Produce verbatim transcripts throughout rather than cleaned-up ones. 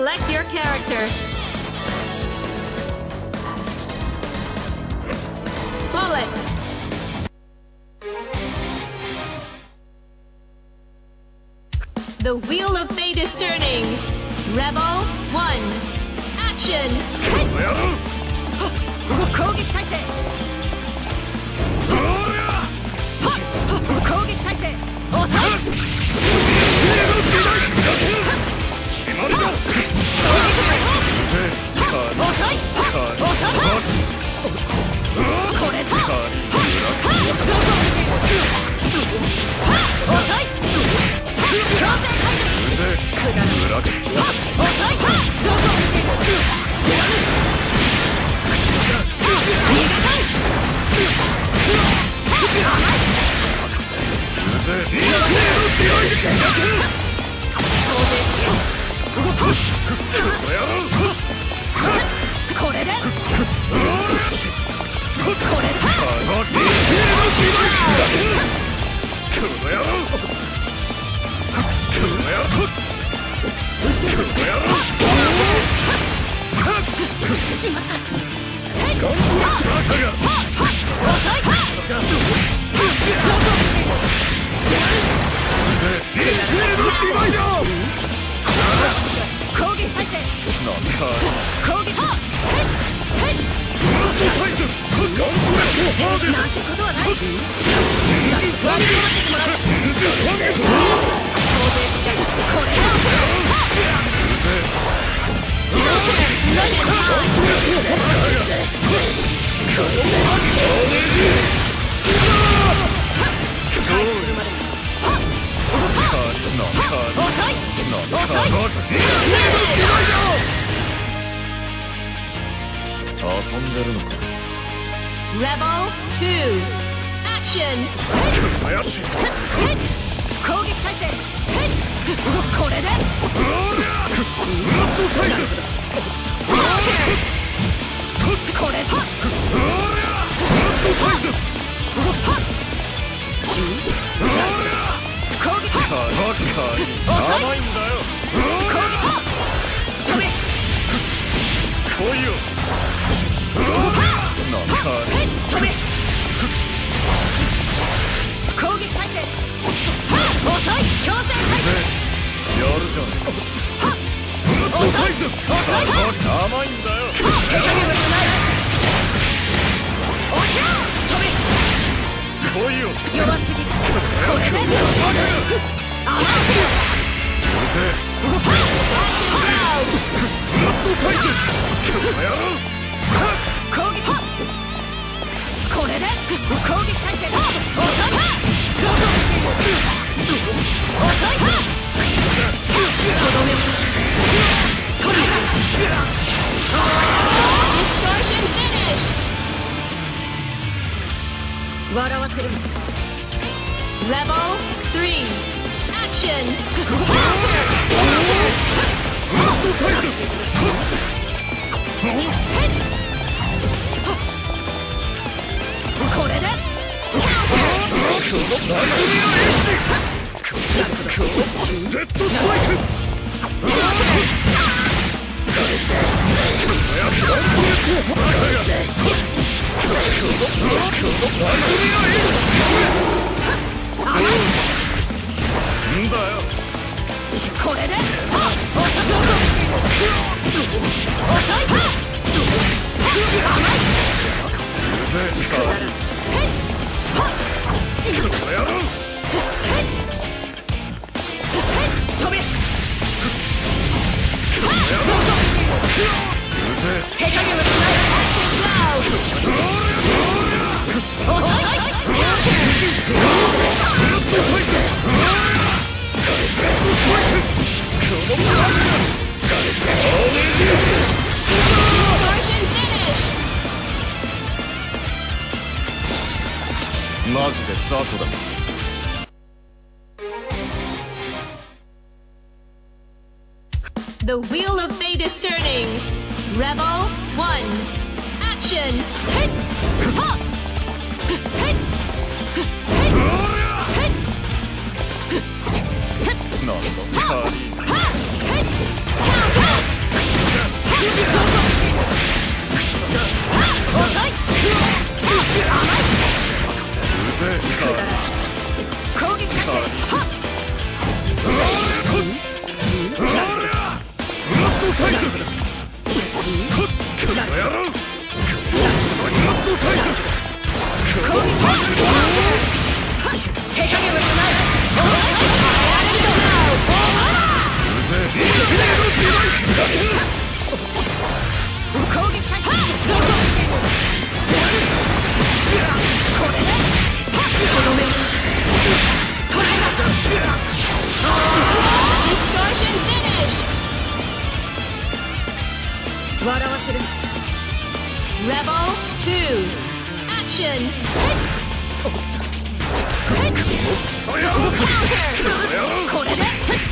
Select your character. Bullet. The wheel of fate is turning. Rebel one. Action. 攻撃態勢。攻撃態勢。遅い。決まるぞ。遅い。遅い。これだ。遅い。強制解除。くだらない。遅い。どこを見てる。逃げたい。これでこれだ。しまった。攻撃態勢。攻撃。なんてことはない。割り込ませてもらう。これ遊んでるのか。Rebel two. Action. 攻撃態勢。これでこれだ。攻撃。甘いんだよ。攻撃。飛べ。来いよ。飛べ。攻撃態勢。遅い。強制解除。やるじゃん。遅い。遅い。甘いんだよ。手加減はしない。おじゃ。飛べ。来いよ。弱すぎる。これで甘い。ラットサイズ。攻撃。これで攻撃態勢。遅い。どこを見ている。遅い。とどめを取る。Distortion finish. 笑わせる。Rebel three. Action. Counter. ラットサイズ。これでデッドスパイク。んだよ。これで遅い。甘い。飛べ。手加減はしない。遅い。マジで雑魚だ。The wheel of fate is turning. Rebel one. Action. Hit. Hop. Hit. Hit. Hit. なんだ、カーリー。Hit. Counter. サイズ。この野郎。マットサイズ。攻撃。手加減はしない。攻撃開始。これでとどめ。トライだ。Distortion finish. 笑わせる。Rebel two action. Counter. これで。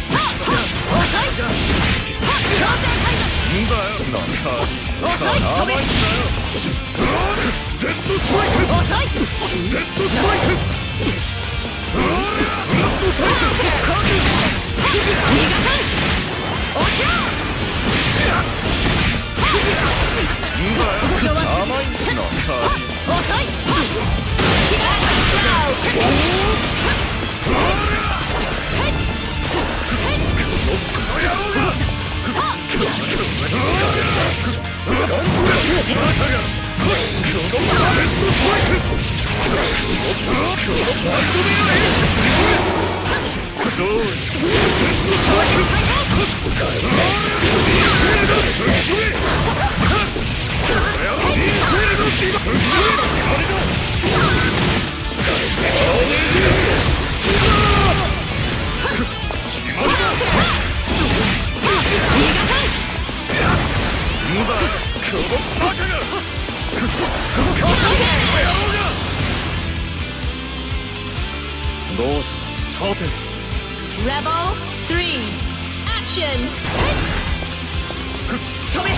なんだよ、なんか遅い、止め。デッドスパイク。遅い。デッドスパイク。デッドスパイク。攻撃。逃がさん。落ちろ。なんだよ、甘いんだ。遅い。気がどうした？立て。Rebel three action. 止め。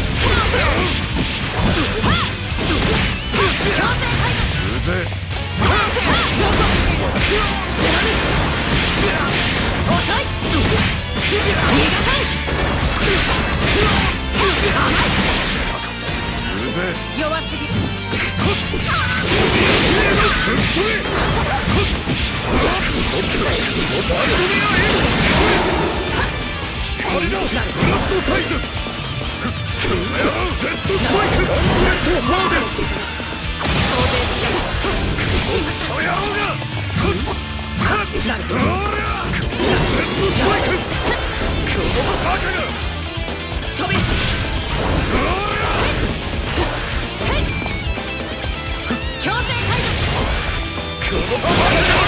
強制解除。うぜえ。遅い。逃がさん。甘い。うぜえ。弱すぎる。ぶち止め。決まりだ。ブラッドサイズ。デッドスパイク。ガントレットフォーです。クソ野郎が。デッドスパイク。このバカが。飛び。強制解除。このバカが。